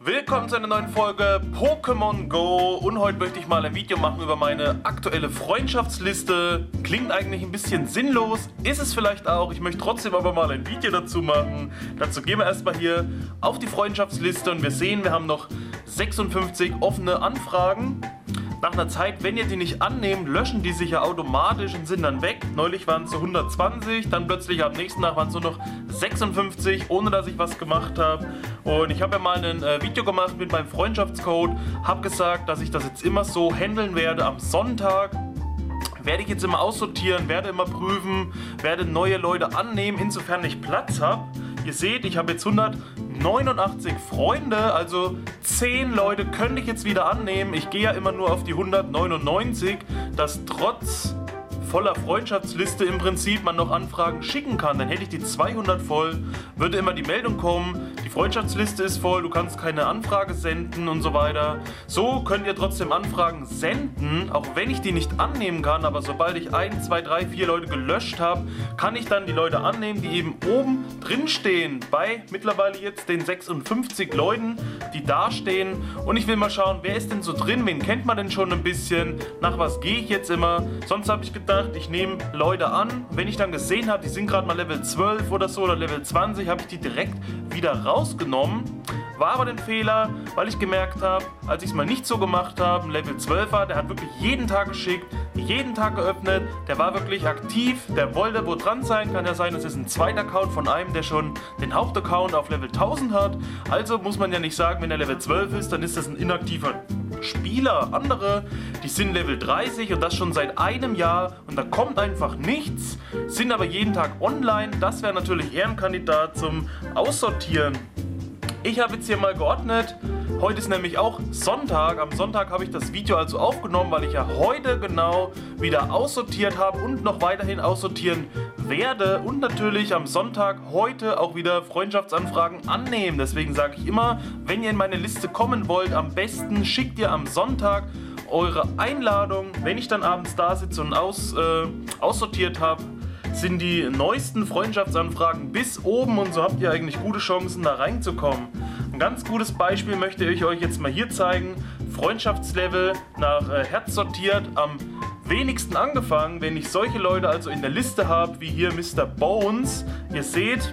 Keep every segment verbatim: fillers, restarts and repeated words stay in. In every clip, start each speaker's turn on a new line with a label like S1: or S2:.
S1: Willkommen zu einer neuen Folge Pokémon Go und heute möchte ich mal ein Video machen über meine aktuelle Freundschaftsliste. Klingt eigentlich ein bisschen sinnlos, ist es vielleicht auch, ich möchte trotzdem aber mal ein Video dazu machen. Dazu gehen wir erstmal hier auf die Freundschaftsliste und wir sehen, wir haben noch sechsundfünfzig offene Anfragen. Nach einer Zeit, wenn ihr die nicht annehmt, löschen die sich ja automatisch und sind dann weg. Neulich waren es so hundertzwanzig, dann plötzlich am nächsten Tag waren es nur noch sechsundfünfzig, ohne dass ich was gemacht habe. Und ich habe ja mal ein äh, Video gemacht mit meinem Freundschaftscode, habe gesagt, dass ich das jetzt immer so handeln werde am Sonntag. Werde ich jetzt immer aussortieren, werde immer prüfen, werde neue Leute annehmen, insofern ich Platz habe. Ihr seht, ich habe jetzt hundertneunundachtzig Freunde, also zehn Leute könnte ich jetzt wieder annehmen. Ich gehe ja immer nur auf die hundertneunundneunzig, dass trotz voller Freundschaftsliste im Prinzip man noch Anfragen schicken kann. Dann hätte ich die zweihundert voll, würde immer die Meldung kommen, die Freundschaftsliste ist voll, du kannst keine Anfrage senden und so weiter. So könnt ihr trotzdem Anfragen senden, auch wenn ich die nicht annehmen kann, aber sobald ich ein, zwei, drei, vier Leute gelöscht habe, kann ich dann die Leute annehmen, die eben oben drin stehen, bei mittlerweile jetzt den sechsundfünfzig Leuten, die da stehen. Und ich will mal schauen, wer ist denn so drin, wen kennt man denn schon ein bisschen, nach was gehe ich jetzt immer. Sonst habe ich gedacht, ich nehme Leute an, wenn ich dann gesehen habe, die sind gerade mal Level zwölf oder so oder Level zwanzig, habe ich die direkt wieder rausgenommen. War aber den Fehler, weil ich gemerkt habe, als ich es mal nicht so gemacht habe, ein Level zwölfer, der hat wirklich jeden Tag geschickt, jeden Tag geöffnet, der war wirklich aktiv, der wollte wo dran sein, kann ja sein, es ist ein zweiter Account von einem, der schon den Hauptaccount auf Level tausend hat, also muss man ja nicht sagen, wenn er Level zwölf ist, dann ist das ein inaktiver Spieler. Andere, die sind Level dreißig und das schon seit einem Jahr und da kommt einfach nichts, sind aber jeden Tag online, das wäre natürlich eher ein Kandidat zum Aussortieren. Ich habe jetzt hier mal geordnet, heute ist nämlich auch Sonntag, am Sonntag habe ich das Video also aufgenommen, weil ich ja heute genau wieder aussortiert habe und noch weiterhin aussortieren werde und natürlich am Sonntag heute auch wieder Freundschaftsanfragen annehmen. Deswegen sage ich immer, wenn ihr in meine Liste kommen wollt, am besten schickt ihr am Sonntag eure Einladung. Wenn ich dann abends da sitze und aus, äh, aussortiert habe, sind die neuesten Freundschaftsanfragen bis oben und so habt ihr eigentlich gute Chancen da reinzukommen. Ein ganz gutes Beispiel möchte ich euch jetzt mal hier zeigen. Freundschaftslevel nach äh, Herz sortiert, am wenigsten angefangen, wenn ich solche Leute also in der Liste habe, wie hier Mister Bones. Ihr seht,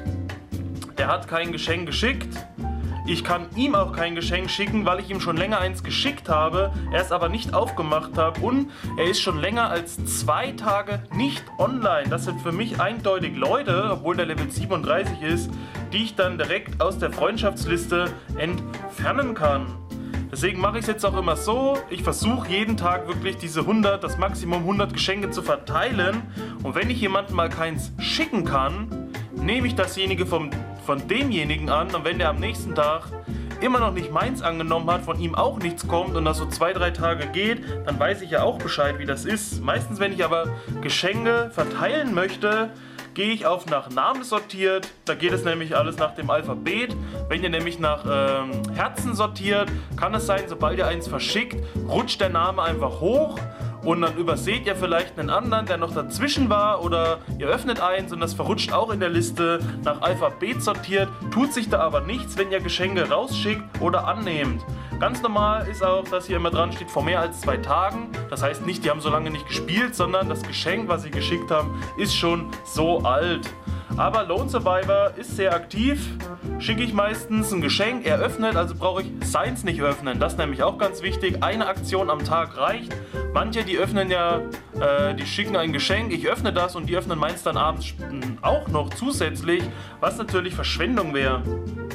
S1: der hat kein Geschenk geschickt. Ich kann ihm auch kein Geschenk schicken, weil ich ihm schon länger eins geschickt habe, er es aber nicht aufgemacht habe und er ist schon länger als zwei Tage nicht online. Das sind für mich eindeutig Leute, obwohl der Level siebenunddreißig ist, die ich dann direkt aus der Freundschaftsliste entfernen kann. Deswegen mache ich es jetzt auch immer so, ich versuche jeden Tag wirklich diese hundert, das Maximum hundert Geschenke zu verteilen und wenn ich jemandem mal keins schicken kann, nehme ich dasjenige vom, von demjenigen an und wenn der am nächsten Tag immer noch nicht meins angenommen hat, von ihm auch nichts kommt und das so zwei, drei Tage geht, dann weiß ich ja auch Bescheid, wie das ist. Meistens, wenn ich aber Geschenke verteilen möchte, gehe ich auf nach Namen sortiert, da geht es nämlich alles nach dem Alphabet. Wenn ihr nämlich nach ähm, Herzen sortiert, kann es sein, sobald ihr eins verschickt, rutscht der Name einfach hoch. Und dann überseht ihr vielleicht einen anderen, der noch dazwischen war oder ihr öffnet eins und das verrutscht auch in der Liste nach Alphabet sortiert, tut sich da aber nichts, wenn ihr Geschenke rausschickt oder annehmt. Ganz normal ist auch, dass hier immer dran steht, vor mehr als zwei Tagen. Das heißt nicht, die haben so lange nicht gespielt, sondern das Geschenk, was sie geschickt haben, ist schon so alt. Aber Lone Survivor ist sehr aktiv, schicke ich meistens ein Geschenk, er öffnet, also brauche ich seins nicht öffnen. Das ist nämlich auch ganz wichtig, eine Aktion am Tag reicht. Manche, die öffnen ja, äh, die schicken ein Geschenk, ich öffne das und die öffnen meins dann abends auch noch zusätzlich, was natürlich Verschwendung wäre.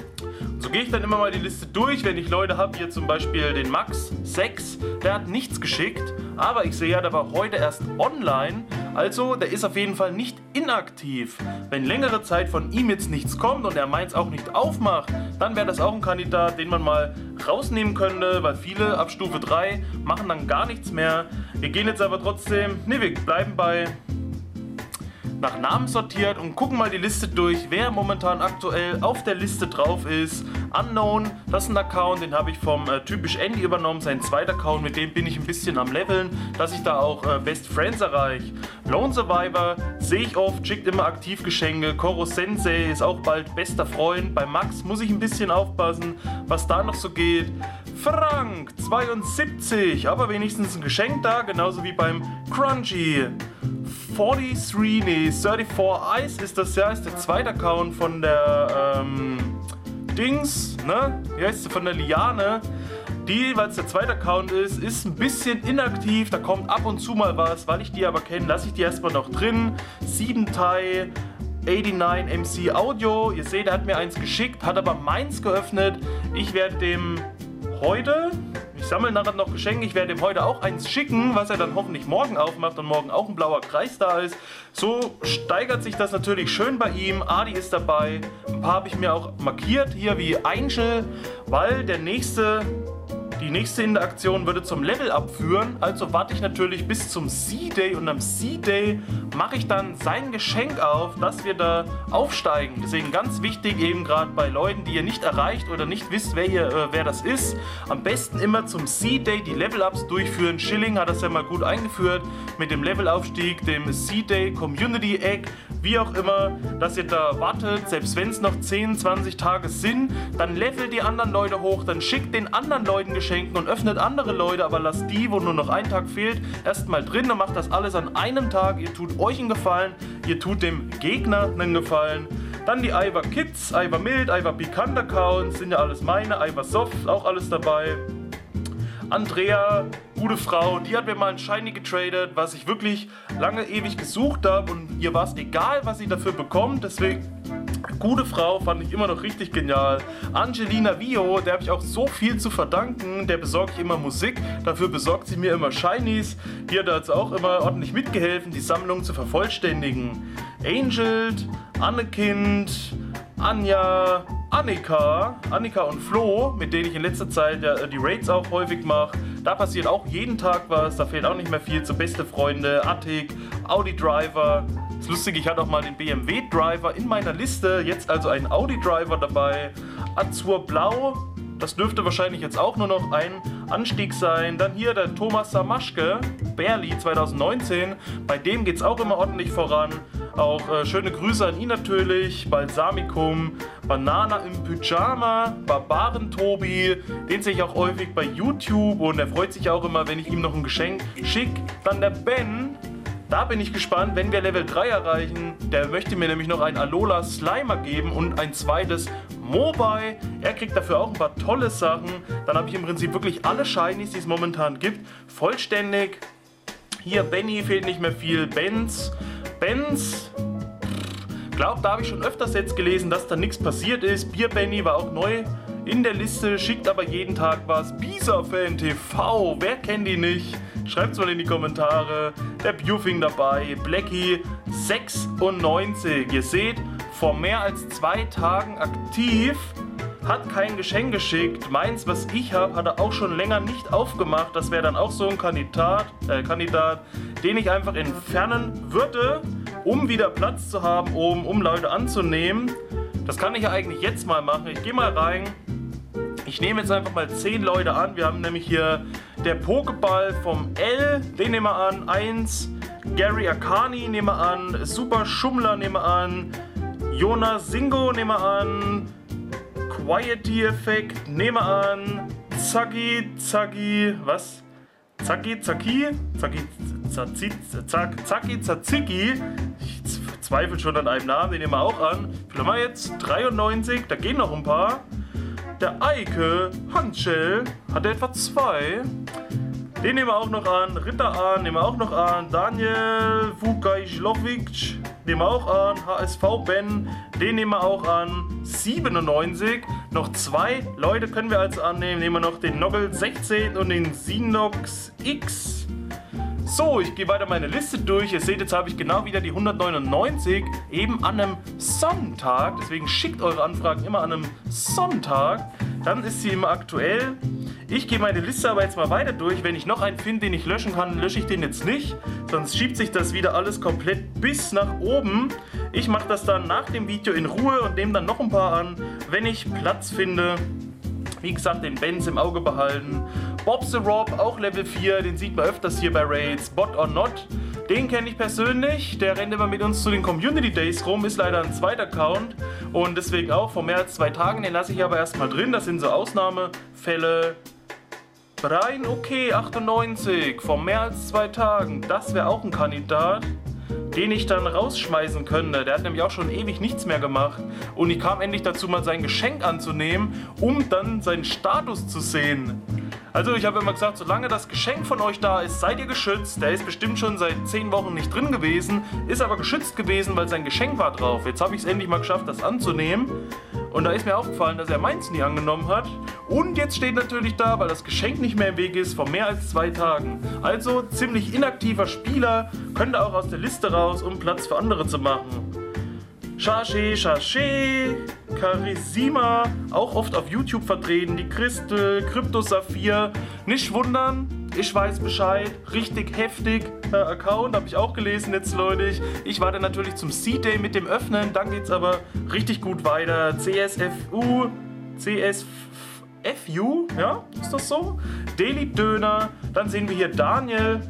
S1: So gehe ich dann immer mal die Liste durch, wenn ich Leute habe, hier zum Beispiel den Max sechs, der hat nichts geschickt, aber ich sehe ja, der war heute erst online, also der ist auf jeden Fall nicht inaktiv. Wenn längere Zeit von ihm jetzt nichts kommt und er meins auch nicht aufmacht, dann wäre das auch ein Kandidat, den man mal rausnehmen könnte, weil viele ab Stufe drei machen dann gar nichts mehr. Wir gehen jetzt aber trotzdem, ne, wir bleiben bei nach Namen sortiert und gucken mal die Liste durch, wer momentan aktuell auf der Liste drauf ist. Unknown, das ist ein Account, den habe ich vom äh, typisch Andy übernommen, sein zweiter Account, mit dem bin ich ein bisschen am Leveln, dass ich da auch äh, Best Friends erreiche. Lone Survivor sehe ich oft, schickt immer aktiv Geschenke. Koro Sensei ist auch bald bester Freund. Bei Max muss ich ein bisschen aufpassen, was da noch so geht. Frank zweiundsiebzig, aber wenigstens ein Geschenk da, genauso wie beim Crunchy. dreiundvierzig, nee, vierunddreißig Ice ist das ja, ist der zweite Account von der ähm, Dings, ne? Wie heißt sie? Von der Liane. Die, weil es der zweite Account ist, ist ein bisschen inaktiv, da kommt ab und zu mal was, weil ich die aber kenne, lasse ich die erstmal noch drin. sieben Tai, neunundachtzig M C Audio, ihr seht, er hat mir eins geschickt, hat aber meins geöffnet. Ich werde dem heute, ich sammle nachher noch Geschenke, ich werde ihm heute auch eins schicken, was er dann hoffentlich morgen aufmacht und morgen auch ein blauer Kreis da ist. So steigert sich das natürlich schön bei ihm. Adi ist dabei, ein paar habe ich mir auch markiert, hier wie Angel, weil der nächste... Die nächste Interaktion würde zum Level-Up führen, also warte ich natürlich bis zum C-Day und am C-Day mache ich dann sein Geschenk auf, dass wir da aufsteigen. Deswegen ganz wichtig, eben gerade bei Leuten, die ihr nicht erreicht oder nicht wisst, wer, ihr, äh, wer das ist, am besten immer zum C-Day die Level-Ups durchführen. Schilling hat das ja mal gut eingeführt mit dem Levelaufstieg, dem C-Day Community Egg, wie auch immer, dass ihr da wartet, selbst wenn es noch zehn, zwanzig Tage sind, dann levelt die anderen Leute hoch, dann schickt den anderen Leuten Geschenke und öffnet andere Leute, aber lasst die, wo nur noch ein Tag fehlt, erstmal drin und macht das alles an einem Tag. Ihr tut euch einen Gefallen, ihr tut dem Gegner einen Gefallen. Dann die Ivar Kids, Ivar Mild, Ivar Pikant Accounts, sind ja alles meine, Ivar Soft, auch alles dabei. Andrea, gute Frau, die hat mir mal ein Shiny getradet, was ich wirklich lange ewig gesucht habe und ihr war es egal, was sie dafür bekommt, deswegen gute Frau, fand ich immer noch richtig genial. Angelina Vio, der habe ich auch so viel zu verdanken, der besorgt ich immer Musik, dafür besorgt sie mir immer Shinies, die hat also auch immer ordentlich mitgeholfen, die Sammlung zu vervollständigen. Angel, Annekind, Anja, Annika, Annika und Flo, mit denen ich in letzter Zeit ja, die Raids auch häufig mache. Da passiert auch jeden Tag was, da fehlt auch nicht mehr viel zu beste Freunde, Attic, Audi Driver. Das ist lustig, ich hatte auch mal den B M W Driver in meiner Liste, jetzt also ein Audi Driver dabei. Azur Blau, das dürfte wahrscheinlich jetzt auch nur noch ein Anstieg sein. Dann hier der Thomas Samaschke, Berli zwanzig neunzehn, bei dem geht es auch immer ordentlich voran. Auch äh, schöne Grüße an ihn natürlich, Balsamicum, Banana im Pyjama, Barbaren-Tobi, den sehe ich auch häufig bei YouTube und er freut sich auch immer, wenn ich ihm noch ein Geschenk schicke. Dann der Ben, da bin ich gespannt, wenn wir Level drei erreichen, der möchte mir nämlich noch ein Alola Slimer geben und ein zweites Mobile. Er kriegt dafür auch ein paar tolle Sachen. Dann habe ich im Prinzip wirklich alle Shinies, die es momentan gibt, vollständig. Hier Benny fehlt nicht mehr viel, Benz, Benz, glaube, da habe ich schon öfters jetzt gelesen, dass da nichts passiert ist. Bier Benny war auch neu in der Liste, schickt aber jeden Tag was. Bisa-Fan T V, wer kennt die nicht? Schreibt's mal in die Kommentare. Der Bufing dabei, Blackie sechsundneunzig. Ihr seht, vor mehr als zwei Tagen aktiv, hat kein Geschenk geschickt. Meins, was ich habe, hat er auch schon länger nicht aufgemacht. Das wäre dann auch so ein Kandidat, äh, Kandidat, den ich einfach entfernen würde, um wieder Platz zu haben, um, um Leute anzunehmen. Das kann ich ja eigentlich jetzt mal machen. Ich gehe mal rein. Ich nehme jetzt einfach mal zehn Leute an. Wir haben nämlich hier der Pokéball vom L, den nehmen wir an. eins. Gary Akani nehmen wir an. Super Schummler nehmen wir an. Jonas Singo nehmen wir an. Quiety Effekt nehmen wir an. Zaki, Zaki, was? Zaki, Zaki, Zaki, Zaki, Zaki, Zaki, Zaziki. Ich zweifle schon an einem Namen, den nehmen wir auch an. Wie haben wir jetzt? dreiundneunzig, da gehen noch ein paar. Der Eike Handschell hat etwa zwei. Den nehmen wir auch noch an. Ritter an, nehmen wir auch noch an. Daniel Vukajlovic nehmen wir auch an. H S V Ben, den nehmen wir auch an. siebenundneunzig. Noch zwei Leute können wir also annehmen. Nehmen wir noch den Noggle sechzehn und den Sinox X. So, ich gehe weiter meine Liste durch. Ihr seht, jetzt habe ich genau wieder die hundertneunundneunzig, eben an einem Sonntag. Deswegen schickt eure Anfragen immer an einem Sonntag. Dann ist sie immer aktuell. Ich gehe meine Liste aber jetzt mal weiter durch. Wenn ich noch einen finde, den ich löschen kann, lösche ich den jetzt nicht. Sonst schiebt sich das wieder alles komplett bis nach oben. Ich mache das dann nach dem Video in Ruhe und nehme dann noch ein paar an, wenn ich Platz finde. Wie gesagt, den Benz im Auge behalten. Bob the Rob, auch Level vier, den sieht man öfters hier bei Raids. Bot or Not, den kenne ich persönlich. Der rennt immer mit uns zu den Community Days rum, ist leider ein zweiter Account. Und deswegen auch vor mehr als zwei Tagen, den lasse ich aber erstmal drin. Das sind so Ausnahmefälle. Brian, okay, achtundneunzig, vor mehr als zwei Tagen. Das wäre auch ein Kandidat, den ich dann rausschmeißen könnte. Der hat nämlich auch schon ewig nichts mehr gemacht. Und ich kam endlich dazu, mal sein Geschenk anzunehmen, um dann seinen Status zu sehen. Also ich habe immer gesagt, solange das Geschenk von euch da ist, seid ihr geschützt. Der ist bestimmt schon seit zehn Wochen nicht drin gewesen, ist aber geschützt gewesen, weil sein Geschenk war drauf. Jetzt habe ich es endlich mal geschafft, das anzunehmen. Und da ist mir aufgefallen, dass er meins nie angenommen hat. Und jetzt steht natürlich da, weil das Geschenk nicht mehr im Weg ist, vor mehr als zwei Tagen. Also ziemlich inaktiver Spieler, könnte auch aus der Liste raus, um Platz für andere zu machen. Chaché, Chaché, Charisima, auch oft auf YouTube vertreten, die Christel, Kryptosaphir. Nicht wundern, ich weiß Bescheid, richtig heftig äh, Account, habe ich auch gelesen jetzt, Leute. Ich warte natürlich zum Seed Day mit dem Öffnen, dann geht's aber richtig gut weiter. C S F U, C S F U, ja, ist das so? Daily Döner, dann sehen wir hier Daniel,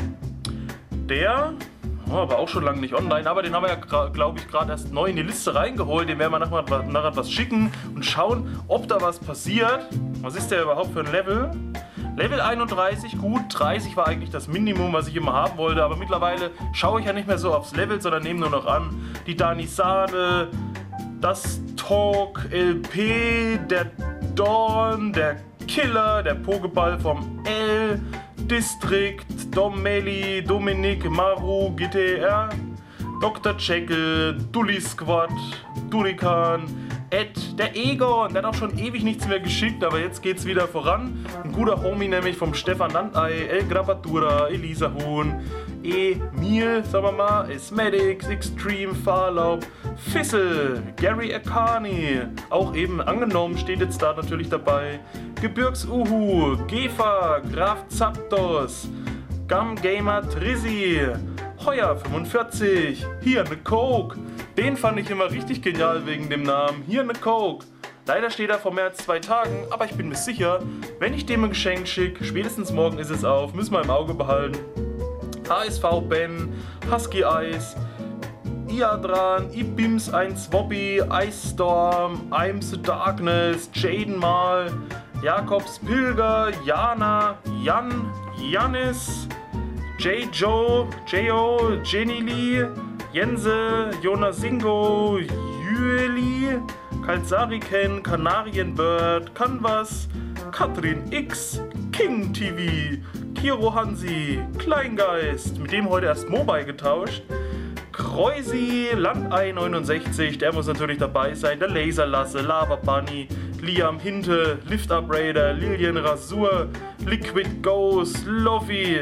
S1: der... Oh, aber auch schon lange nicht online, aber den haben wir ja, glaube ich, gerade erst neu in die Liste reingeholt. Den werden wir nachher, nachher was schicken und schauen, ob da was passiert. Was ist der überhaupt für ein Level? Level einunddreißig, gut, dreißig war eigentlich das Minimum, was ich immer haben wollte. Aber mittlerweile schaue ich ja nicht mehr so aufs Level, sondern nehme nur noch an. Die Danisade, das Talk, L P, der Dawn, der Killer, der Pokéball vom L, District, Domeli, Dominik, Maru, G T R, Doktor Jekyll, Dully Squad, Durikan, Ed, der Egon, der hat auch schon ewig nichts mehr geschickt, aber jetzt geht's wieder voran. Ein guter Homie nämlich vom Stefan Landei, El Grappatura, Elisa Huhn, Emil, sagen wir mal, Esmedics, Extreme, Fahrlaub, Fissel, Gary Akani, auch eben angenommen, steht jetzt da natürlich dabei. Gebirgsuhu, Gefa, Graf Zapdos, Gum Gamer Trizzy, Heuer fünfundvierzig, hier eine Coke. Den fand ich immer richtig genial wegen dem Namen. Hier eine Coke. Leider steht er vor mehr als zwei Tagen, aber ich bin mir sicher, wenn ich dem ein Geschenk schicke, spätestens morgen ist es auf, müssen wir im Auge behalten. H S V Ben, Husky Ice, Iadran, Ibims eins Wobby, Ice Storm, I'm the Darkness, Jaden Mal, Jakobs Pilger, Jana, Jan, Janis, J. Joe, J O, Jenny Lee, Jense, Jonasingo, Jueli, Kalsariken, Kanarienbird, Canvas, Katrin X, King T V, Kiro Hansi, Kleingeist, mit dem heute erst Mobile getauscht, Kreusi, Landei neunundsechzig, der muss natürlich dabei sein, der Laserlasse, Lava Bunny, Liam Hinte, Lift Up Raider, Lilian Rasur, Liquid Ghost, Lofi,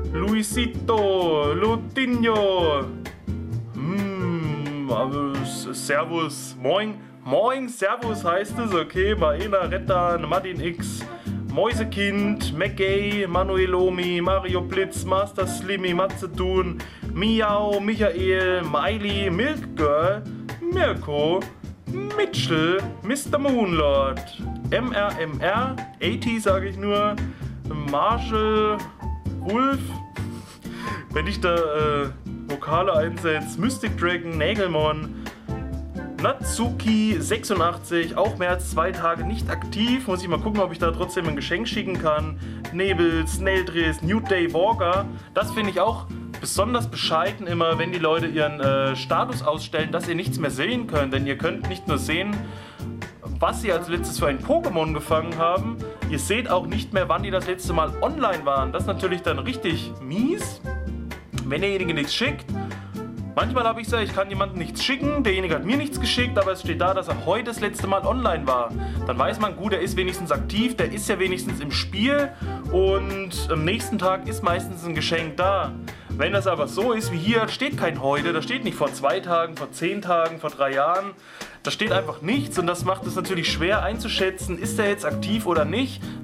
S1: Luisito, Lutinho, hm, Servus, Moin, Moin, Servus heißt es, okay, Maena Rettan, Martin X, Mäusekind, McGay, Manuelomi, Mario Blitz, Master Slimmy, Matzedun, Miau, Michael, Miley, Milk Girl, Mirko, Mitchell, Mister Moonlord, M R M R, achtzig sage ich nur, Marshall, Wolf, wenn ich da äh, Vokale einsetze, Mystic Dragon, Nagelmon, Natsuki sechsundachtzig, auch mehr als zwei Tage nicht aktiv. Muss ich mal gucken, ob ich da trotzdem ein Geschenk schicken kann. Nebel, Snaildriss, New Day Walker. Das finde ich auch besonders bescheiden immer, wenn die Leute ihren äh, Status ausstellen, dass ihr nichts mehr sehen könnt. Denn ihr könnt nicht nur sehen, was sie als letztes für ein Pokémon gefangen haben. Ihr seht auch nicht mehr, wann die das letzte Mal online waren. Das ist natürlich dann richtig mies, wenn derjenige nichts schickt. Manchmal habe ich gesagt, ich kann jemandem nichts schicken, derjenige hat mir nichts geschickt, aber es steht da, dass er heute das letzte Mal online war. Dann weiß man, gut, er ist wenigstens aktiv, der ist ja wenigstens im Spiel und am nächsten Tag ist meistens ein Geschenk da. Wenn das aber so ist wie hier, steht kein heute, da steht nicht vor zwei Tagen, vor zehn Tagen, vor drei Jahren. Da steht einfach nichts und das macht es natürlich schwer einzuschätzen, ist er jetzt aktiv oder nicht.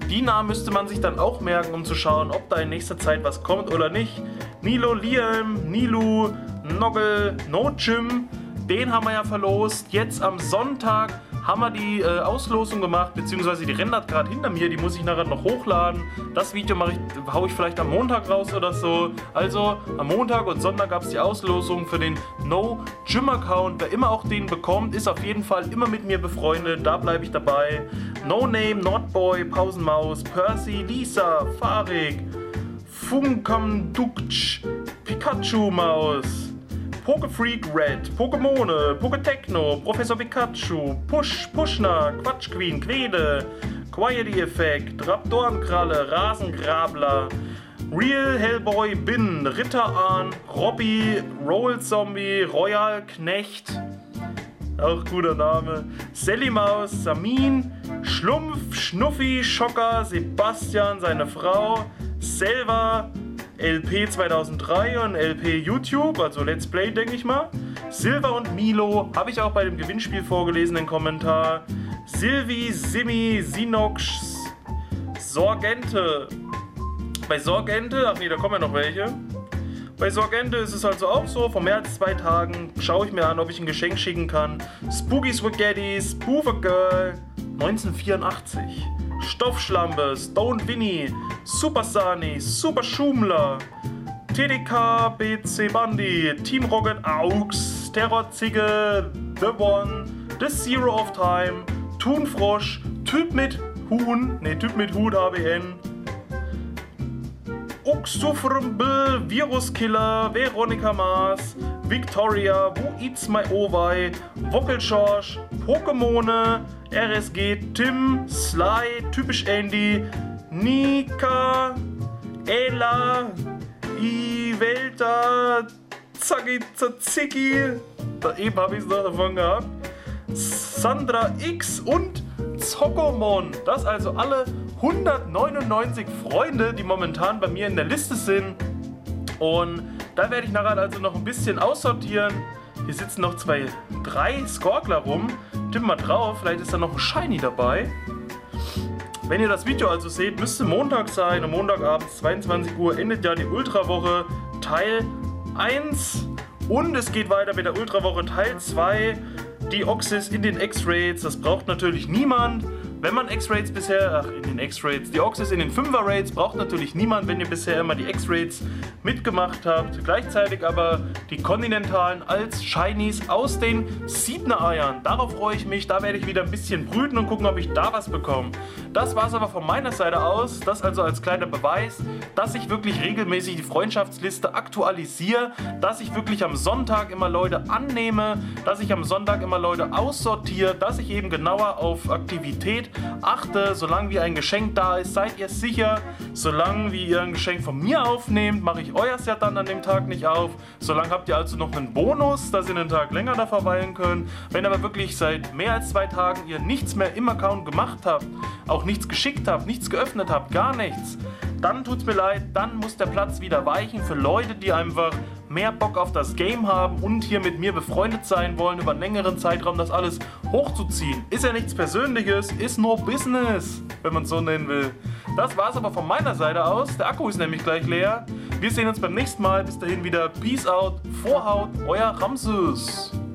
S1: Die Namen müsste man sich dann auch merken, um zu schauen, ob da in nächster Zeit was kommt oder nicht. Nilo Liam, Nilu, Noggle, No Jim, den haben wir ja verlost. Jetzt am Sonntag haben wir die äh, Auslosung gemacht, beziehungsweise die rendert gerade hinter mir, die muss ich nachher noch hochladen. Das Video mache ich, hau ich vielleicht am Montag raus oder so. Also am Montag und Sonntag gab es die Auslosung für den No Jim Account. Wer immer auch den bekommt, ist auf jeden Fall immer mit mir befreundet, da bleibe ich dabei. No Name, Nordboy, Pausenmaus, Percy, Lisa, Farik, Funkamdukch, Pikachu Maus, Pokefreak Red, Pokémone, Poketechno, Professor Pikachu, Push, Pushner, Quatsch Queen, Quede, Quiety Effekt, Raptorenkralle, Rasengrabler, Real Hellboy Bin, Ritter Ahn, Robby, Roll Zombie, Royal Knecht, auch guter Name, Sally Maus, Samin, Schlumpf, Schnuffi, Schocker, Sebastian, seine Frau, Selva, L P zweitausenddrei und L P YouTube, also Let's Play, denke ich mal. Silver und Milo habe ich auch bei dem Gewinnspiel vorgelesen, den Kommentar. Silvi, Simi, Sinox, Sorgente. Bei Sorgente, ach nee, da kommen ja noch welche. Bei Sorgente ist es also auch so, vor mehr als zwei Tagen schaue ich mir an, ob ich ein Geschenk schicken kann. Spooky Spaghetti, Spoofer Girl, neunzehnhundertvierundachtzig. Stoffschlampe, Stone Winnie, Super Sani, Super Schumler, T D K, B C Bandy, Team Rocket Aux, Terror Zigge, The One, The Zero of Time, Thunfrosch, Typ mit Huhn, ne Typ mit Hut, A B N, Uxufrumble, Viruskiller, Veronika Mars, Victoria, Wo Eats My Owei, Wockelschorsch, Pokémone, R S G, Tim, Sly, Typisch Andy, Nika, Ella, Ivelta, Zacki, Zaziki, da eben habe ich es noch davon gehabt, Sandra X und Zokomon. Das also alle hundertneunundneunzig Freunde, die momentan bei mir in der Liste sind. Und da werde ich nachher also noch ein bisschen aussortieren. Hier sitzen noch zwei, drei Skorkler rum. Tipp mal drauf, vielleicht ist da noch ein Shiny dabei. Wenn ihr das Video also seht, müsste Montag sein. Und Montagabends zweiundzwanzig Uhr endet ja die Ultrawoche Teil eins. Und es geht weiter mit der Ultrawoche Teil zwei. Die Oxys in den X-Raids, das braucht natürlich niemand. Wenn man X-Raids bisher, ach in den X-Raids, die Oxys in den Fünfer-Raids braucht natürlich niemand, wenn ihr bisher immer die X-Raids mitgemacht habt. Gleichzeitig aber die Kontinentalen als Shinies aus den Siebener-Eiern. Darauf freue ich mich, da werde ich wieder ein bisschen brüten und gucken, ob ich da was bekomme. Das war es aber von meiner Seite aus, das also als kleiner Beweis, dass ich wirklich regelmäßig die Freundschaftsliste aktualisiere, dass ich wirklich am Sonntag immer Leute annehme, dass ich am Sonntag immer Leute aussortiere, dass ich eben genauer auf Aktivität achte. Solange wie ein Geschenk da ist, seid ihr sicher. Solange wie ihr ein Geschenk von mir aufnehmt, mache ich euers ja dann an dem Tag nicht auf. Solange habt ihr also noch einen Bonus, dass ihr einen Tag länger da verweilen könnt. Wenn aber wirklich seit mehr als zwei Tagen ihr nichts mehr im Account gemacht habt, auch nichts geschickt habt, nichts geöffnet habt, gar nichts, dann tut's mir leid, dann muss der Platz wieder weichen für Leute, die einfach mehr Bock auf das Game haben und hier mit mir befreundet sein wollen, über einen längeren Zeitraum das alles hochzuziehen. Ist ja nichts Persönliches, ist nur Business, wenn man es so nennen will. Das war's aber von meiner Seite aus. Der Akku ist nämlich gleich leer. Wir sehen uns beim nächsten Mal. Bis dahin wieder Peace out, Vorhaut, euer Ramses.